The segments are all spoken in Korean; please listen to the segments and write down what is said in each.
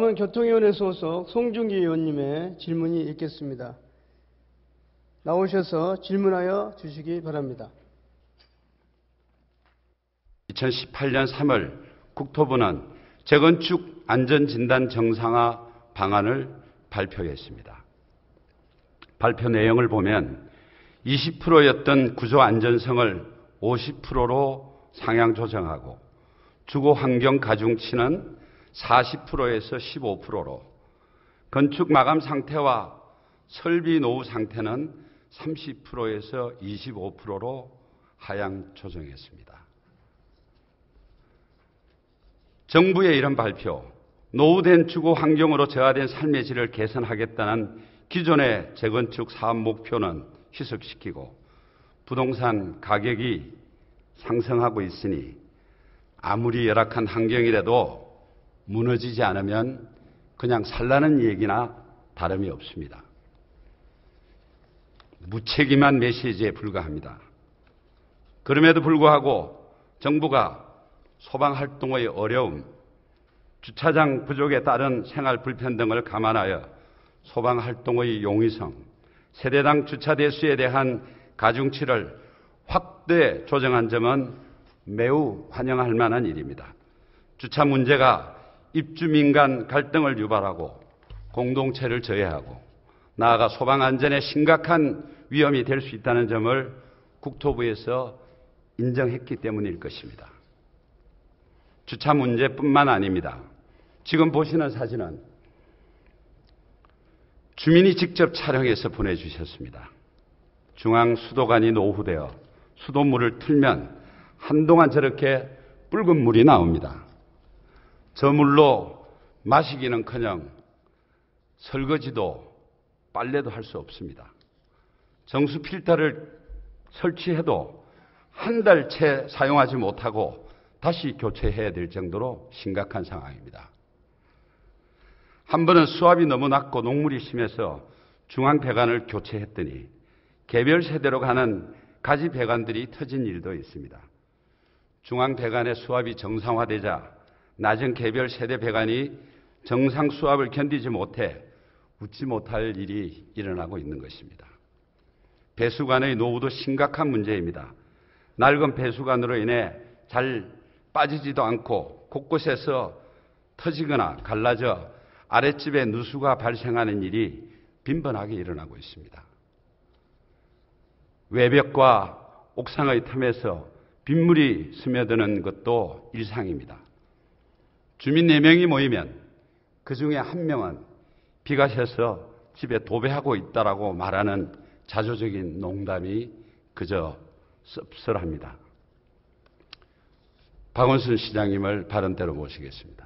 다음은 교통위원회 소속 송중기 의원님의 질문이 있겠습니다. 나오셔서 질문하여 주시기 바랍니다. 2018년 3월 국토부는 재건축 안전진단 정상화 방안을 발표했습니다. 발표 내용을 보면 20%였던 구조 안전성을 50%로 상향 조정하고 주거 환경 가중치는 40%에서 15%로 건축 마감 상태와 설비 노후 상태는 30%에서 25%로 하향 조정했습니다. 정부의 이런 발표, 노후된 주거 환경으로 저하된 삶의 질을 개선하겠다는 기존의 재건축 사업 목표는 희석시키고 부동산 가격이 상승하고 있으니 아무리 열악한 환경이라도 무너지지 않으면 그냥 살라는 얘기나 다름이 없습니다. 무책임한 메시지에 불과합니다. 그럼에도 불구하고 정부가 소방활동의 어려움, 주차장 부족에 따른 생활 불편 등을 감안하여 소방활동의 용이성, 세대당 주차 대수에 대한 가중치를 확대 조정한 점은 매우 환영할 만한 일입니다. 주차 문제가 입주민 간 갈등을 유발하고 공동체를 저해하고 나아가 소방 안전에 심각한 위험이 될 수 있다는 점을 국토부에서 인정했기 때문일 것입니다. 주차 문제뿐만 아닙니다. 지금 보시는 사진은 주민이 직접 촬영해서 보내주셨습니다. 중앙 수도관이 노후되어 수도물을 틀면 한동안 저렇게 붉은 물이 나옵니다. 저 물로 마시기는커녕 설거지도 빨래도 할 수 없습니다. 정수 필터를 설치해도 한 달 채 사용하지 못하고 다시 교체해야 될 정도로 심각한 상황입니다. 한 번은 수압이 너무 낮고 녹물이 심해서 중앙 배관을 교체했더니 개별 세대로 가는 가지 배관들이 터진 일도 있습니다. 중앙 배관의 수압이 정상화되자 낮은 개별 세대 배관이 정상 수압을 견디지 못해 웃지 못할 일이 일어나고 있는 것입니다. 배수관의 노후도 심각한 문제입니다. 낡은 배수관으로 인해 잘 빠지지도 않고 곳곳에서 터지거나 갈라져 아랫집에 누수가 발생하는 일이 빈번하게 일어나고 있습니다. 외벽과 옥상의 틈에서 빗물이 스며드는 것도 일상입니다. 주민 4명이 모이면 그중에 1명은 비가 새서 집에 도배하고 있다라고 말하는 자조적인 농담이 그저 씁쓸합니다. 박원순 시장님을 발언대로 모시겠습니다.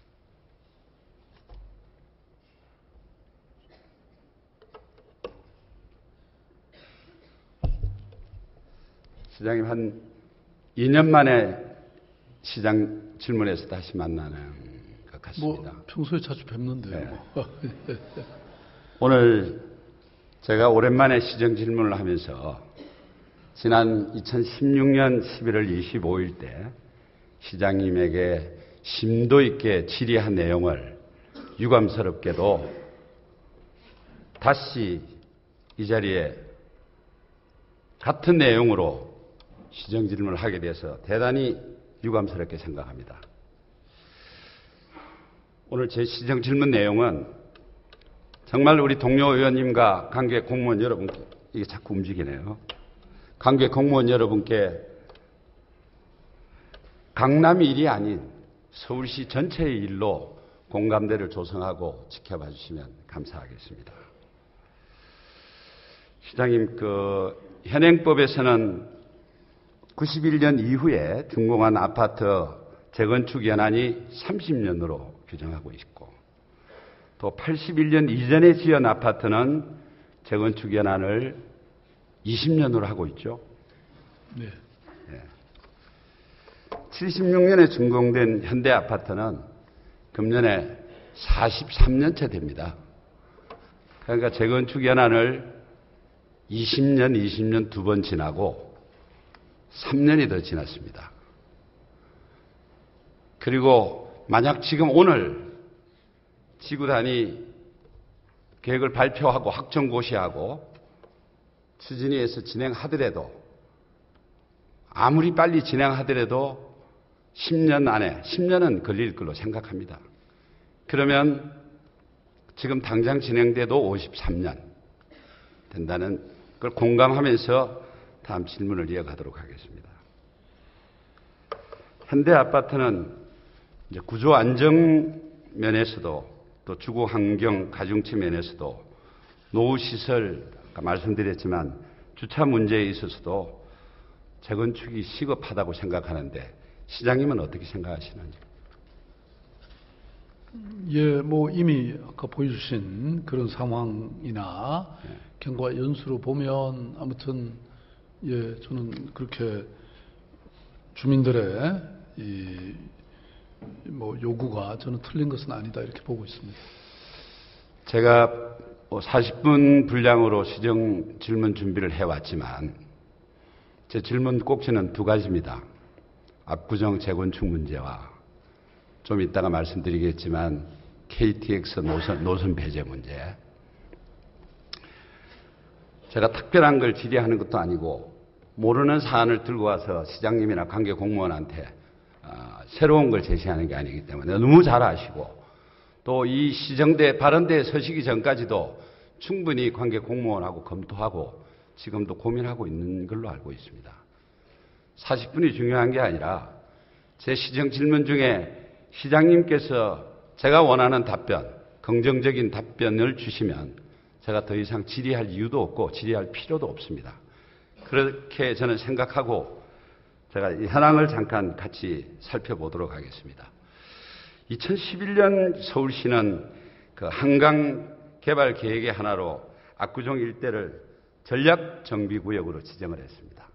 시장님 한 2년 만에 시장 질문에서 다시 만나는 것 같습니다. 평소에 자주 뵙는데요. 네. 오늘 제가 오랜만에 시정 질문을 하면서 지난 2016년 11월 25일 때 시장님에게 심도 있게 질의한 내용을 유감스럽게도 다시 이 자리에 같은 내용으로 시정 질문을 하게 돼서 대단히 유감스럽게 생각합니다. 오늘 제 시정 질문 내용은 정말 우리 동료 의원님과 관계 공무원 여러분께, 이게 자꾸 움직이네요. 관계 공무원 여러분께 강남의 일이 아닌 서울시 전체의 일로 공감대를 조성하고 지켜봐 주시면 감사하겠습니다. 시장님, 현행법에서는 91년 이후에 준공한 아파트 재건축 연한이 30년으로 규정하고 있고 또 81년 이전에 지은 아파트는 재건축 연한을 20년으로 하고 있죠. 네. 76년에 준공된 현대 아파트는 금년에 43년째 됩니다. 그러니까 재건축 연한을 20년 두 번 지나고 3년이 더 지났습니다. 그리고 만약 지금 오늘 지구 단위 계획을 발표하고 확정고시하고 추진위에서 진행하더라도 아무리 빨리 진행하더라도 10년 안에 10년은 걸릴 걸로 생각합니다. 그러면 지금 당장 진행돼도 53년 된다는 걸 공감하면서 다음 질문을 이어가도록 하겠습니다. 현대아파트는 이제 구조 안정 면에서도 또 주거 환경 가중치 면에서도 노후 시설 아까 말씀드렸지만 주차 문제에 있어서도 재건축이 시급하다고 생각하는데 시장님은 어떻게 생각하시는지? 예, 뭐 이미 아까 보여주신 그런 상황이나 경과 연수로 보면 아무튼 예, 저는 그렇게 주민들의 이 뭐 요구가 저는 틀린 것은 아니다 이렇게 보고 있습니다. 제가 40분 분량으로 시정 질문 준비를 해왔지만 제 질문 꼭지는 두 가지입니다. 압구정 재건축 문제와 좀 이따가 말씀드리겠지만 KTX 노선 배제 문제. 제가 특별한 걸 질의하는 것도 아니고 모르는 사안을 들고 와서 시장님이나 관계 공무원한테 새로운 걸 제시하는 게 아니기 때문에 너무 잘 아시고 또 이 시정대 발언대에 서시기 전까지도 충분히 관계 공무원하고 검토하고 지금도 고민하고 있는 걸로 알고 있습니다. 40분이 중요한 게 아니라 제 시정 질문 중에 시장님께서 제가 원하는 답변, 긍정적인 답변을 주시면 제가 더 이상 질의할 이유도 없고 질의할 필요도 없습니다. 그렇게 저는 생각하고 제가 이 현황을 잠깐 같이 살펴보도록 하겠습니다. 2011년 서울시는 그 한강 개발 계획의 하나로 압구정 일대를 전략정비구역으로 지정을 했습니다.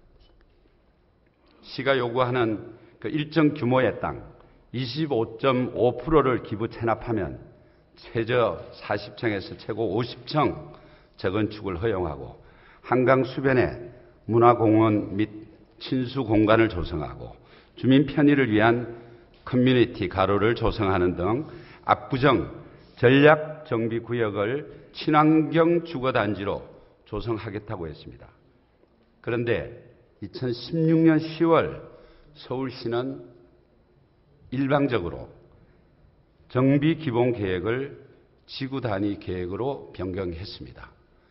시가 요구하는 그 일정 규모의 땅 25.5%를 기부 체납하면 최저 40층에서 최고 50층 재건축을 허용하고 한강 수변에 문화공원 및 친수 공간을 조성하고 주민 편의를 위한 커뮤니티 가로를 조성하는 등 압구정 전략정비구역을 친환경 주거단지로 조성하겠다고 했습니다. 그런데 2016년 10월 서울시는 일방적으로 정비기본계획을 지구단위 계획으로 변경했습니다.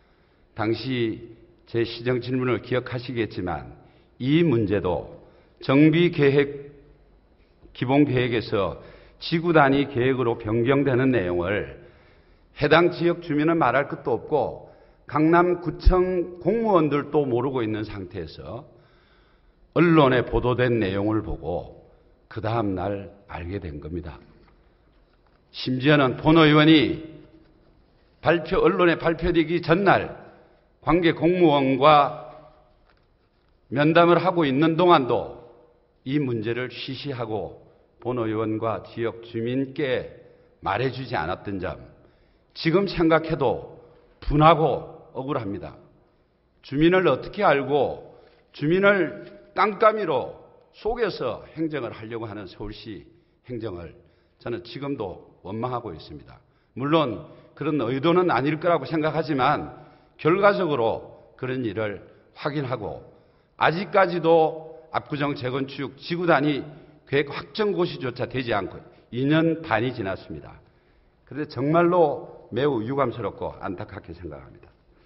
당시 제 시정 질문을 기억하시겠지만 이 문제도 정비계획 기본계획에서 지구단위 계획으로 변경되는 내용을 해당 지역 주민은 말할 것도 없고 강남구청 공무원들도 모르고 있는 상태에서 언론에 보도된 내용을 보고 그 다음 날 알게 된 겁니다. 심지어는 본 의원이 언론에 발표되기 전날 관계 공무원과 면담을 하고 있는 동안도 이 문제를 쉬쉬하고 본 의원과 지역 주민께 말해주지 않았던 점, 지금 생각해도 분하고 억울합니다. 주민을 어떻게 알고 주민을 깜깜이로 속여서 행정을 하려고 하는 서울시 행정을 저는 지금도 원망하고 있습니다. 물론 그런 의도는 아닐 거라고 생각하지만 결과적으로 그런 일을 확인하고 아직까지도 압구정 재건축 지구단위 계획 확정고시조차 되지 않고 2년 반이 지났습니다. 그런데 정말로 매우 유감스럽고 안타깝게 생각합니다.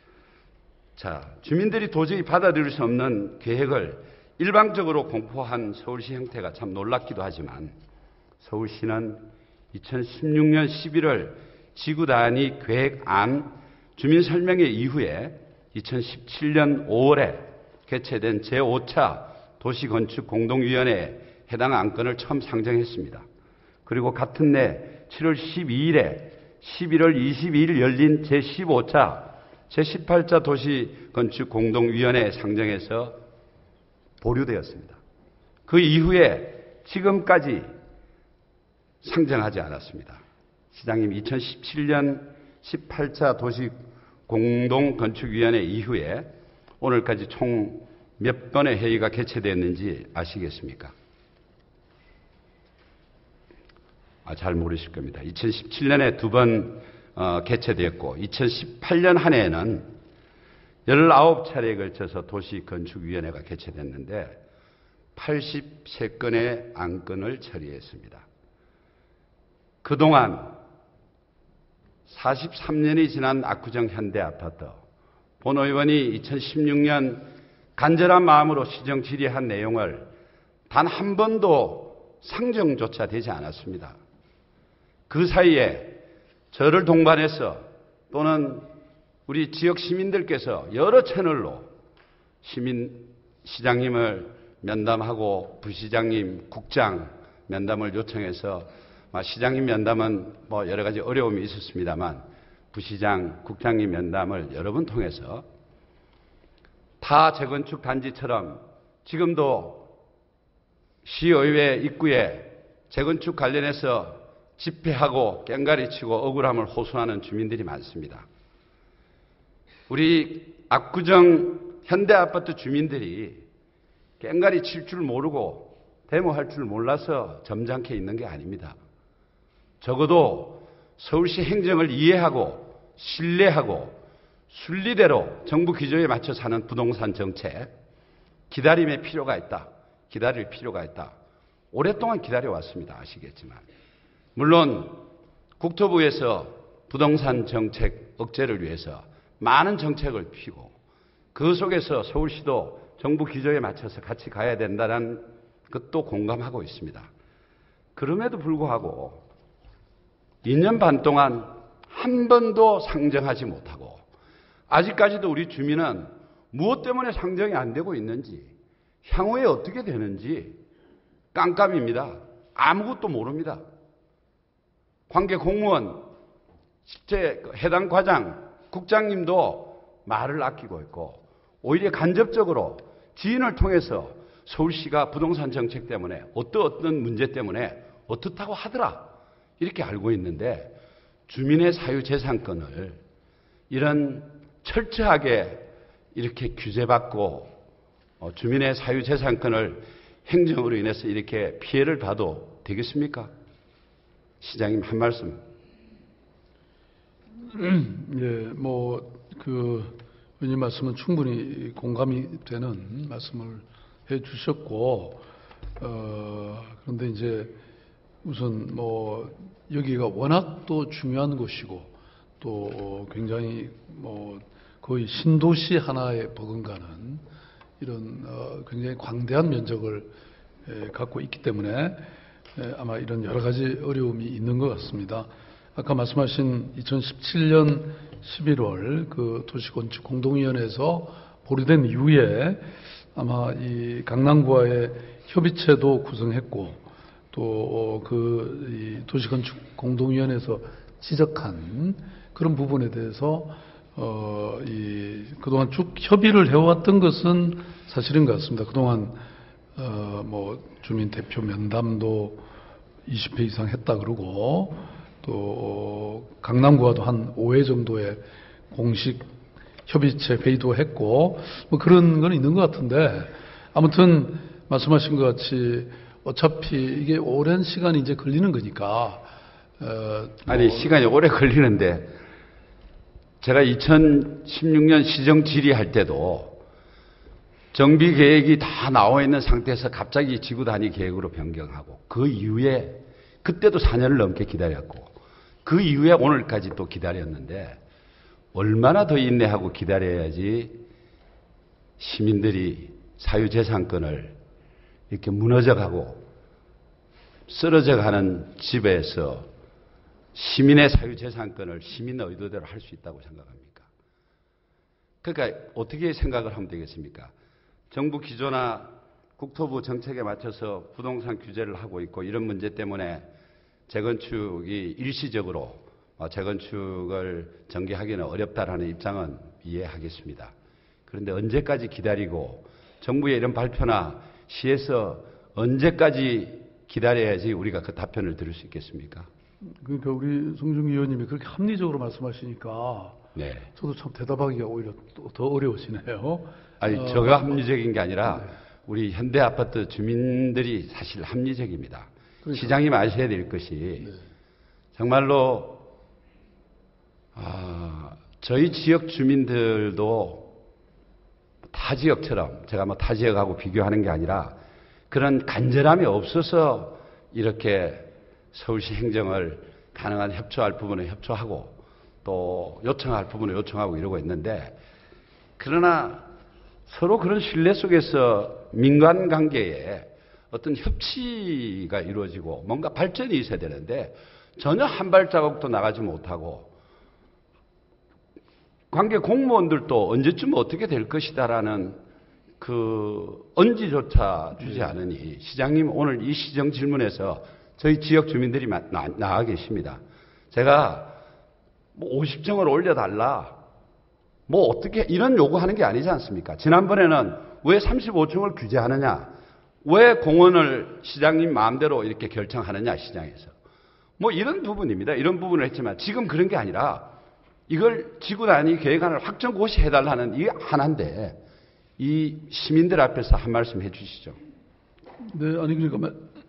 자, 주민들이 도저히 받아들일 수 없는 계획을 일방적으로 공포한 서울시 형태가 참 놀랍기도 하지만 서울시는 2016년 11월 지구단위 계획안 주민설명회 이후에 2017년 5월에 개최된 제5차 도시건축공동위원회에 해당 안건을 처음 상정했습니다. 그리고 같은 해 7월 12일에 11월 22일 열린 제15차, 제18차 도시건축공동위원회에 상정해서 보류되었습니다. 그 이후에 지금까지 상정하지 않았습니다. 시장님 2017년 18차 도시공동건축위원회 이후에 오늘까지 총 몇 번의 회의가 개최되었는지 아시겠습니까? 잘 모르실 겁니다. 2017년에 2번 개최되었고 2018년 한 해에는 19차례에 걸쳐서 도시건축위원회가 개최됐는데 83건의 안건을 처리했습니다. 그동안 43년이 지난 압구정 현대아파트 본 의원이 2016년 간절한 마음으로 시정 질의한 내용을 단 한 번도 상정조차 되지 않았습니다. 그 사이에 저를 동반해서 또는 우리 지역 시민들께서 여러 채널로 시장님을 면담하고 부시장님, 국장 면담을 요청해서 시장님 면담은 여러 가지 어려움이 있었습니다만 부시장, 국장님 면담을 여러 번 통해서 타 재건축 단지처럼 지금도 시의회 입구에 재건축 관련해서 집회하고 꽹가리 치고 억울함을 호소하는 주민들이 많습니다. 우리 압구정 현대아파트 주민들이 꽹가리 칠 줄 모르고 데모할 줄 몰라서 점잖게 있는 게 아닙니다. 적어도 서울시 행정을 이해하고 신뢰하고 순리대로 정부 기조에 맞춰 사는 부동산 정책 기다림의 필요가 있다. 기다릴 필요가 있다. 오랫동안 기다려왔습니다. 아시겠지만. 물론 국토부에서 부동산 정책 억제를 위해서 많은 정책을 피고 그 속에서 서울시도 정부 기조에 맞춰서 같이 가야 된다는 것도 공감하고 있습니다. 그럼에도 불구하고 2년 반 동안 한 번도 상정하지 못하고 아직까지도 우리 주민은 무엇 때문에 상정이 안 되고 있는지 향후에 어떻게 되는지 깜깜입니다. 아무것도 모릅니다. 관계 공무원, 실제 해당 과장, 국장님도 말을 아끼고 있고 오히려 간접적으로 지인을 통해서 서울시가 부동산 정책 때문에 어떤 문제 때문에 어떻다고 하더라 이렇게 알고 있는데 주민의 사유재산권을 이런 철저하게 이렇게 규제받고 주민의 사유재산권을 행정으로 인해서 이렇게 피해를 봐도 되겠습니까? 시장님 한 말씀. 예, 의원님 말씀은 충분히 공감이 되는 말씀을 해 주셨고, 그런데 이제 우선 여기가 워낙 또 중요한 곳이고, 또 굉장히 거의 신도시 하나에 버금가는 이런 굉장히 광대한 면적을 갖고 있기 때문에 아마 이런 여러 가지 어려움이 있는 것 같습니다. 아까 말씀하신 2017년 11월 그 도시건축 공동위원회에서 보류된 이후에 아마 이 강남구와의 협의체도 구성했고 또 이 도시건축 공동위원회에서 지적한 그런 부분에 대해서 그동안 쭉 협의를 해왔던 것은 사실인 것 같습니다. 그동안 주민 대표 면담도 20회 이상 했다 그러고 또 강남구와도 한 5회 정도의 공식 협의체 회의도 했고 그런 건 있는 것 같은데 아무튼 말씀하신 것 같이 어차피 이게 오랜 시간이 이제 걸리는 거니까 아니 시간이 오래 걸리는데 제가 2016년 시정 질의할 때도 정비 계획이 다 나와 있는 상태에서 갑자기 지구 단위 계획으로 변경하고 그 이후에 그때도 4년을 넘게 기다렸고 그 이후에 오늘까지 또 기다렸는데 얼마나 더 인내하고 기다려야지 시민들이 사유재산권을 이렇게 무너져가고 쓰러져가는 집에서 시민의 사유재산권을 시민의 의도대로 할 수 있다고 생각합니까? 그러니까 어떻게 생각을 하면 되겠습니까? 정부 기조나 국토부 정책에 맞춰서 부동산 규제를 하고 있고 이런 문제 때문에 재건축이 일시적으로 재건축을 전개하기는 어렵다라는 입장은 이해하겠습니다. 그런데 언제까지 기다리고 정부의 이런 발표나 시에서 언제까지 기다려야지 우리가 그 답변을 들을 수 있겠습니까? 그러니까 우리 송중기 의원님이 그렇게 합리적으로 말씀하시니까 네. 저도 참 대답하기가 오히려 더 어려우시네요. 아니 저가 합리적인 게 아니라 우리 현대아파트 주민들이 사실 합리적입니다. 시장님 아셔야 될 것이 정말로 저희 지역 주민들도 타 지역처럼 제가 뭐 타 지역하고 비교하는 게 아니라 그런 간절함이 없어서 이렇게 서울시 행정을 가능한 협조할 부분에 협조하고 또 요청할 부분에 요청하고 이러고 있는데 그러나 서로 그런 신뢰 속에서 민간 관계에 어떤 협치가 이루어지고 뭔가 발전이 있어야 되는데 전혀 한 발자국도 나가지 못하고 관계 공무원들도 언제쯤 어떻게 될 것이다라는 그 언지조차 주지 않으니 시장님 오늘 이 시정 질문에서 저희 지역 주민들이 나와 계십니다. 제가 뭐 50정을 올려달라 뭐 어떻게 이런 요구하는 게 아니지 않습니까? 지난번에는 왜 35층을 규제하느냐? 왜 공원을 시장님 마음대로 이렇게 결정하느냐 시장에서. 뭐 이런 부분입니다. 이런 부분을 했지만 지금 그런 게 아니라 이걸 지구단위 계획안을 확정고시 해달라는 이게 하나인데 이 시민들 앞에서 한 말씀 해 주시죠. 네, 아니 그러니까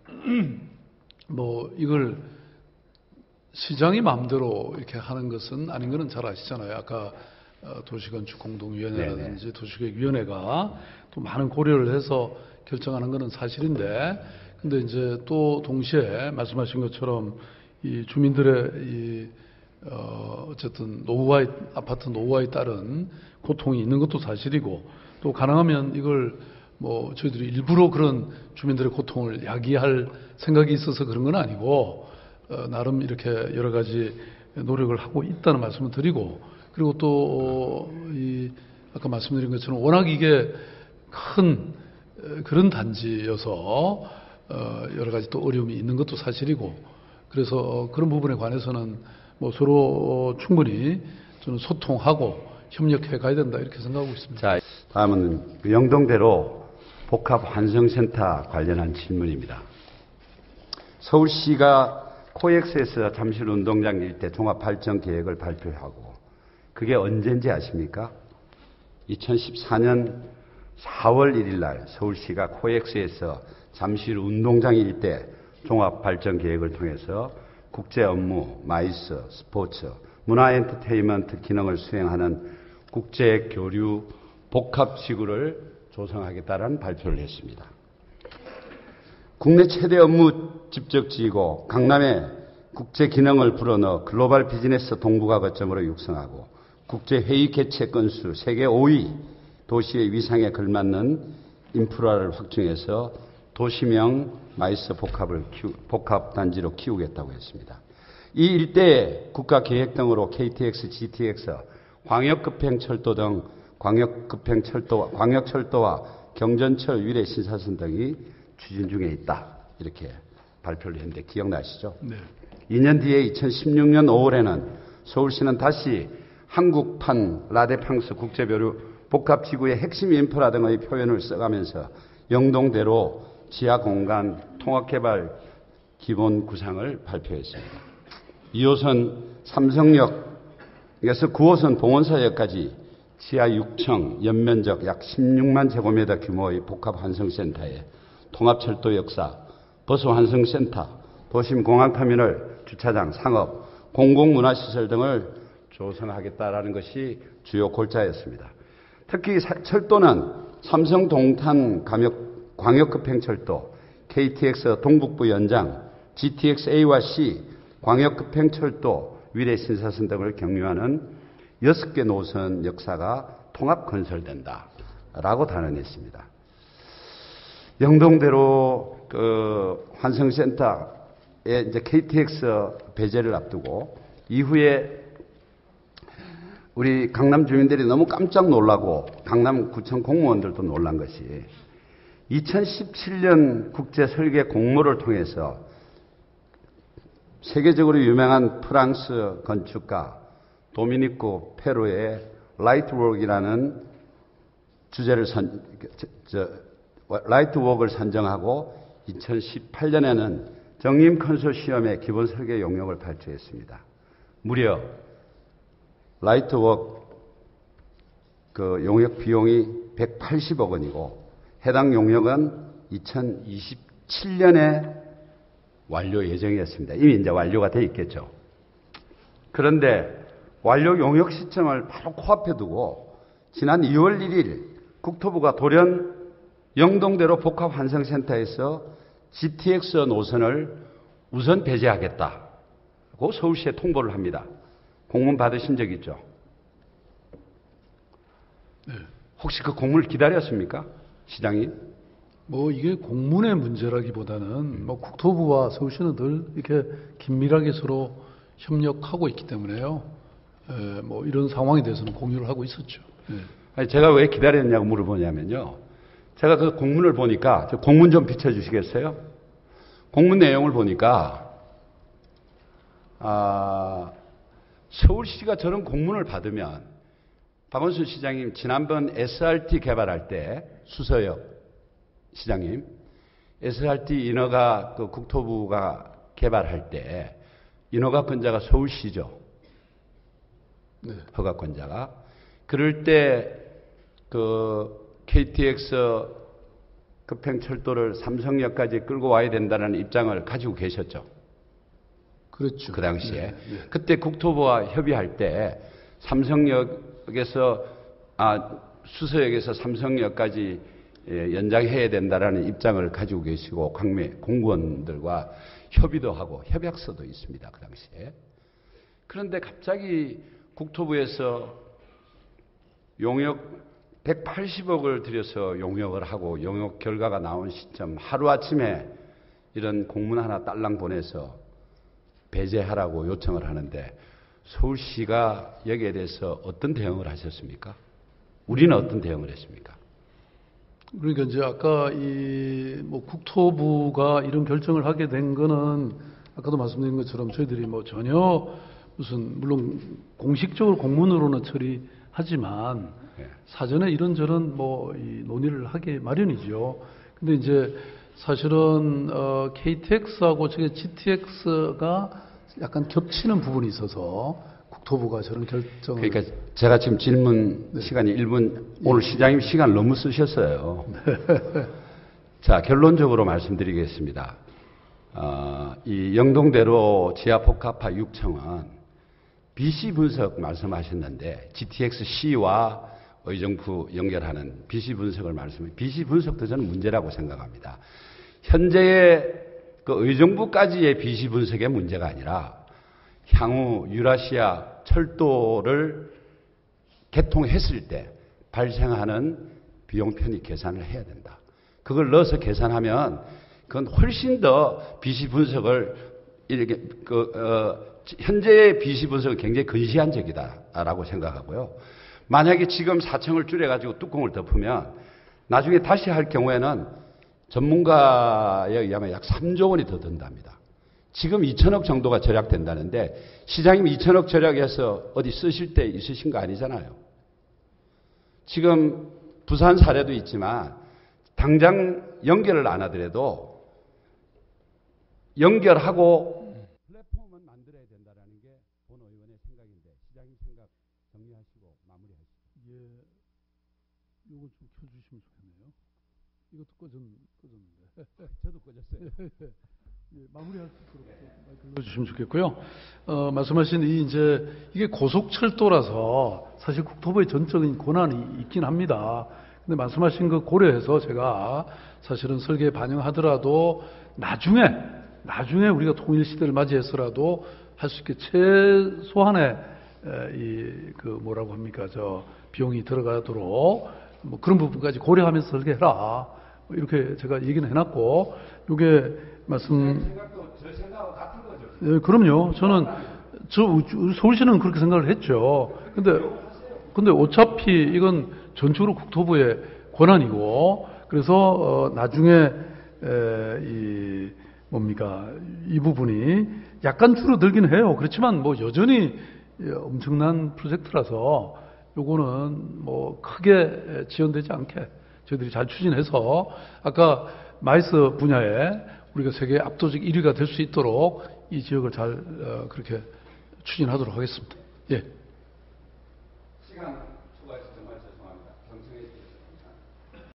뭐 이걸 시장이 마음대로 이렇게 하는 것은 아닌 거는 잘 아시잖아요. 아까 도시건축공동위원회라든지 도시계획위원회가 또 많은 고려를 해서 결정하는 것은 사실인데, 근데 이제 또 동시에 말씀하신 것처럼 이 주민들의 이 어쨌든 노후화의 아파트 노후화에 따른 고통이 있는 것도 사실이고, 또 가능하면 이걸 뭐 저희들이 일부러 그런 주민들의 고통을 야기할 생각이 있어서 그런 건 아니고 나름 이렇게 여러 가지 노력을 하고 있다는 말씀을 드리고, 그리고 또 이 아까 말씀드린 것처럼 워낙 이게 큰 그런 단지여서 여러 가지 또 어려움이 있는 것도 사실이고, 그래서 그런 부분에 관해서는 뭐 서로 충분히 저는 소통하고 협력해 가야 된다 이렇게 생각하고 있습니다. 자, 다음은 영동대로 복합환승센터 관련한 질문입니다. 서울시가 코엑스에서 잠실 운동장 일대 종합발전 계획을 발표하고 그게 언제인지 아십니까? 2014년 4월 1일 날 서울시가 코엑스에서 잠실 운동장 일대 종합발전 계획을 통해서 국제 업무, 마이스, 스포츠, 문화 엔터테인먼트 기능을 수행하는 국제 교류 복합지구를 조성하겠다는 발표를 했습니다. 국내 최대 업무 집적지이고 강남에 국제 기능을 불어넣어 글로벌 비즈니스 동북아 거점으로 육성하고 국제 회의 개최 건수 세계 5위 도시의 위상에 걸맞는 인프라를 확충해서 도시명 마이스 복합 단지로 키우겠다고 했습니다. 이 일대에 국가계획 등으로 KTX, GTX, 광역급행철도 등 광역철도와 경전철 위례 신사선 등이 추진 중에 있다. 이렇게 발표를 했는데 기억나시죠? 네. 2년 뒤에 2016년 5월에는 서울시는 다시 한국판 라데팡스 국제교류 복합지구의 핵심 인프라 등의 표현을 써가면서 영동대로 지하공간 통합개발 기본 구상을 발표했습니다. 2호선 삼성역에서 9호선 봉원사역까지 지하 6층 연면적 약 16만 제곱미터 규모의 복합환승센터에 통합철도 역사, 버스환승센터, 도심공항터미널, 주차장, 상업, 공공문화시설 등을 조성하겠다라는 것이 주요 골자였습니다. 특히 철도는 삼성 동탄 광역급행철도, KTX 동북부 연장, GTX-A와 C 광역급행철도 위례 신사선 등을 경유하는 6개 노선 역사가 통합 건설된다라고 단언했습니다. 영동대로 환승센터에 이제 KTX 배제를 앞두고 이후에 우리 강남 주민들이 너무 깜짝 놀라고 강남구청 공무원들도 놀란 것이 2017년 국제설계 공모를 통해서 세계적으로 유명한 프랑스 건축가 도미니코 페루의 라이트웍이라는 주제를 라이트웍을 선정하고 2018년에는 정림 컨소시엄의 기본 설계 용역을 발주했습니다. 무려 라이트웍 그 용역 비용이 180억 원이고 해당 용역은 2027년에 완료 예정이었습니다. 이미 이제 완료가 돼 있겠죠. 그런데 완료 용역 시점을 바로 코앞에 두고 지난 2월 1일 국토부가 돌연 영동대로 복합환승센터에서 GTX 노선을 우선 배제하겠다고 서울시에 통보를 합니다. 공문 받으신 적 있죠? 네. 혹시 그 공문을 기다렸습니까? 시장님? 뭐 이게 공문의 문제라기보다는 뭐 국토부와 서울시는 늘 이렇게 긴밀하게 서로 협력하고 있기 때문에요. 뭐 이런 상황에 대해서는 공유를 하고 있었죠. 예. 아니, 제가 왜 기다렸냐고 물어보냐면요. 제가 그 공문을 보니까, 저 공문 좀 비춰주시겠어요? 공문 내용을 보니까, 서울시가 저런 공문을 받으면, 박원순 시장님, 지난번 SRT 개발할 때, 수서역 시장님, SRT 인허가 그 국토부가 개발할 때, 인허가권자가 서울시죠. 네. 허가권자가. 그럴 때, KTX 급행철도를 삼성역까지 끌고 와야 된다는 입장을 가지고 계셨죠. 그렇죠. 그 당시에. 네, 네. 그때 국토부와 협의할 때 삼성역에서, 수서역에서 삼성역까지 연장해야 된다라는 입장을 가지고 계시고, 광매 공무원들과 협의도 하고 협약서도 있습니다. 그 당시에. 그런데 갑자기 국토부에서 용역 180억을 들여서 용역을 하고 용역 결과가 나온 시점 하루아침에 이런 공문 하나 딸랑 보내서 배제하라고 요청을 하는데 서울시가 여기에 대해서 어떤 대응을 하셨습니까? 우리는 어떤 대응을 했습니까? 그러니까 이제 아까 뭐 국토부가 이런 결정을 하게 된 거는 아까도 말씀드린 것처럼 저희들이 뭐 전혀 무슨 물론 공식적으로 공문으로는 처리하지만 사전에 이런저런 뭐 논의를 하게 마련이죠. 근데 이제 사실은 KTX하고 저게 GTX가 약간 겹치는 부분이 있어서 국토부가 저런 결정을. 그러니까 제가 지금 질문 시간이 1분, 오늘 시장님 시간 너무 쓰셨어요. 자, 결론적으로 말씀드리겠습니다. 이 영동대로 지하복합화 6층은 BC 분석 말씀하셨는데 GTX-C와 의정부 연결하는 BC 분석을 BC 분석도 저는 문제라고 생각합니다. 현재의 그 의정부까지의 BC 분석의 문제가 아니라 향후 유라시아 철도를 개통했을 때 발생하는 비용 편익 계산을 해야 된다. 그걸 넣어서 계산하면 그건 훨씬 더 BC 분석을 이렇게 현재의 BC 분석은 굉장히 근시안적이다라고 생각하고요. 만약에 지금 4층을 줄여가지고 뚜껑을 덮으면 나중에 다시 할 경우에는 전문가에 의하면 약 3조 원이 더 든답니다. 지금 2천억 정도가 절약된다는데 시장님 2천억 절약해서 어디 쓰실 때 있으신 거 아니잖아요. 지금 부산 사례도 있지만 당장 연결을 안 하더라도 연결하고 플랫폼은 만들어야 된다는 게 본 의원의 생각인데 시장님 생각 정리하시고 마무리하시죠. 예, 이거 좀 켜주시면 좋겠네요. 이것도 꺼졌는데. 저도 꺼졌어요. 예, 마무리할 수 있도록 마이크를 넣어주시면 좋겠고요. 말씀하신 이게 고속철도라서 사실 국토부의 전적인 권한이 있긴 합니다. 근데 말씀하신 거 고려해서 제가 사실은 설계에 반영하더라도 나중에 우리가 통일 시대를 맞이해서라도 할 수 있게 최소한의 뭐라고 합니까? 비용이 들어가도록 뭐 그런 부분까지 고려하면서 설계해라. 이렇게 제가 얘기는 해놨고, 요게 제 생각하고 같은 거죠. 예, 그럼요. 서울시는 그렇게 생각을 했죠. 근데 어차피 이건 전적으로 국토부의 권한이고, 그래서, 나중에, 이 부분이 약간 줄어들긴 해요. 그렇지만 뭐 여전히 엄청난 프로젝트라서 요거는 뭐 크게 지연되지 않게 저희들이 잘 추진해서 아까 마이스 분야에 우리가 세계 압도적 1위가 될 수 있도록 이 지역을 잘 그렇게 추진하도록 하겠습니다. 예. 시간 초과해서 정말